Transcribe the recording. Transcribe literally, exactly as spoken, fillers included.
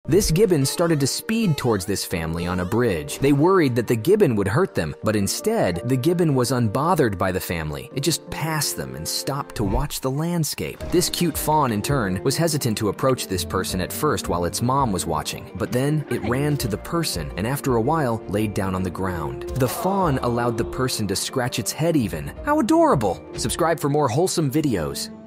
This gibbon started to speed towards this family on a bridge. They worried that the gibbon would hurt them, but instead, the gibbon was unbothered by the family. It just passed them and stopped to watch the landscape. This cute fawn, in turn, was hesitant to approach this person at first while its mom was watching, but then it ran to the person and after a while laid down on the ground. The fawn allowed the person to scratch its head even. How adorable! Subscribe for more wholesome videos.